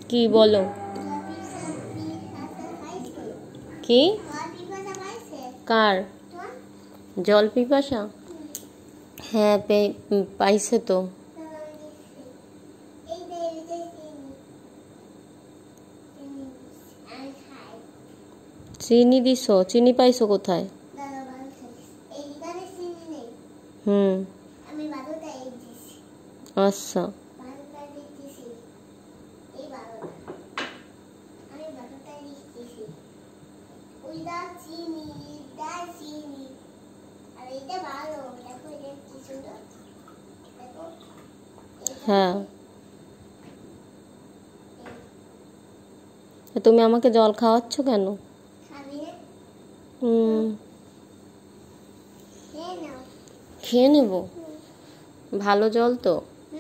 কি বলো? কি? কার জল পিপাসা? হ্যাঁ পাইছে তো। চিনি দিছো? চিনি পাইছো কোথায়? আচ্ছা হ্যাঁ, তুমি আমাকে জল খাওয়াচ্ছ কেন? খেয়ে নেব। ভালো জল তো?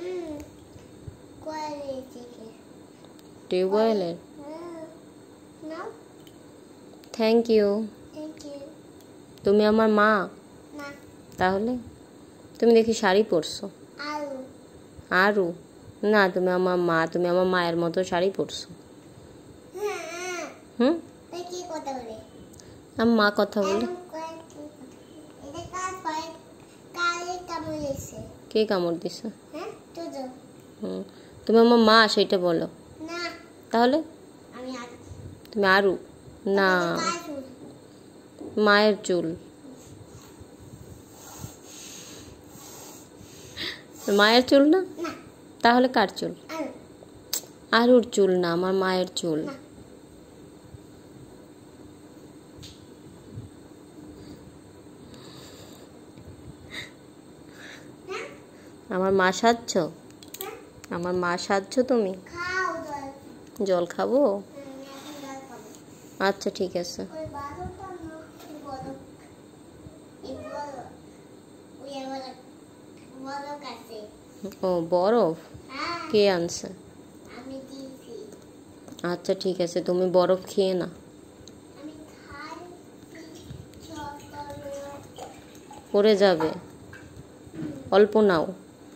টিউবওয়েলের? Thank you. তুমি আমার মা? তাহলে তুমি দেখি শাড়ি পরছো। আরু না, তুমি আমার মা, তুমি আমার মায়ের মতো শাড়ি পরছো। আমার মা কথা বলে। কে কামড় দিছে? তুমি আমার মা সেটা বলো। তাহলে তুমি আরু না, মায়ের চুল। মায়ের চুল না? তাহলে কার চুল? আরুর চুল না, আমার মায়ের চুল। আমার মা সাজছ? আমার মা সাজছ তুমি? জল খাবো? আচ্ছা ঠিক আছে। ও বরফ কে আনছে? আচ্ছা ঠিক আছে, তুমি বরফ খেয়ে না। পড়ে যাবে, অল্প নাও।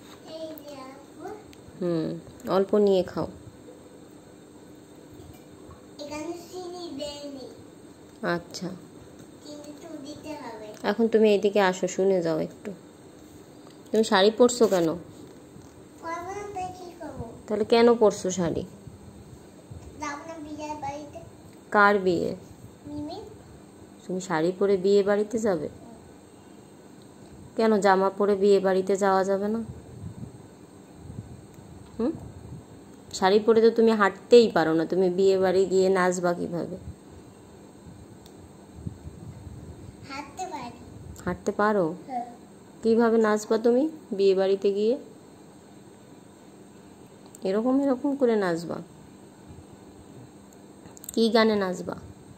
অল্প নিয়ে খাও। আচ্ছা এখন তুমি এইদিকে আসো, শুনে যাও একটু। তুমি শাড়ি পরছো কেন? তাহলে কেন পরছো শাড়ি? কার বিয়ে? তুমি শাড়ি পরে বিয়ে বাড়িতে যাবে? কেন জামা পরে বিয়ে বাড়িতে যাওয়া যাবে না? শাড়ি পরে তো তুমি হাঁটতেই পারো না, তুমি বিয়ে বাড়ি গিয়ে নাচবা কিভাবে? হাঁটতে পারো? কিভাবে নাচবা তুমি বিয়ে বাড়িতে গিয়ে? এরকম এরকম করে নাচবা? কি গানে নাচবা?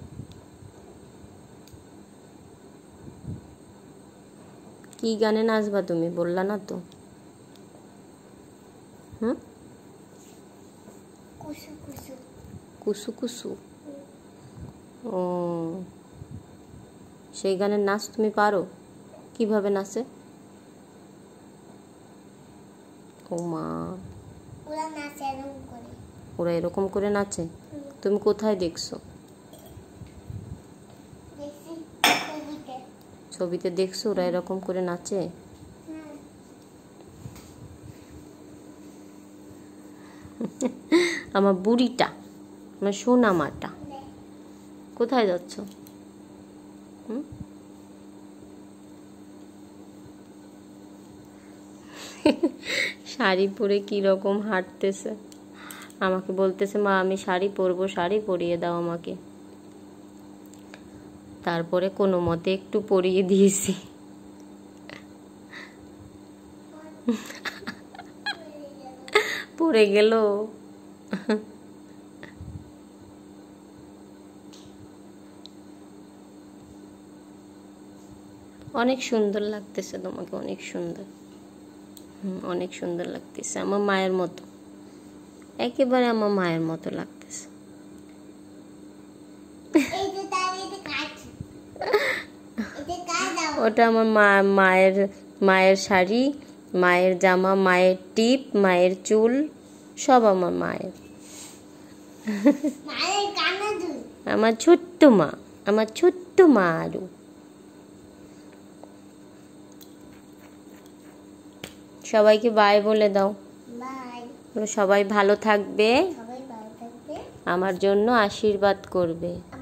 কি গানে নাচবা তুমি বললা না তো? কুসু কুসু? ও সেই গানের নাচ তুমি পারো? কিভাবে নাচে? ও মা, ওরা এরকম করে নাচে? তুমি কোথায় দেখছো? ছবিতে দেখছো ওরা এরকম করে নাচে? আমার বুড়িটা, আমার সোনা মাটা। কোথায় যাচ্ছ? শাড়ি পরে কি রকম হাঁটতেছে, আমাকে বলতেছে মা আমি শাড়ি পরবো, শাড়ি পরিয়ে দাও আমাকে। তারপরে কোনো মতে একটু পরিয়ে দিয়েছি। পড়ে গেল। অনেক সুন্দর লাগতেছে তোমাকে, অনেক সুন্দর। অনেক সুন্দর লাগতেছে, আমার মায়ের মতো, একেবারে আমার মায়ের মতো লাগতেছে। ওটা আমার মায়ের শাড়ি, মায়ের জামা, মায়ের টিপ, মায়ের চুল, সব আমার মায়ের। আমার ছোট্ট মা, আমার ছোট্ট মা আরু। সবাইকে বাই বলে দাও। সবাই ভালো থাকবে, আমার জন্য আশীর্বাদ করবে।